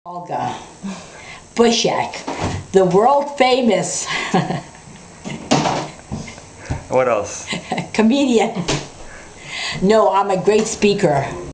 Olga Bushak, the world famous What else? comedian. No, I'm a great speaker.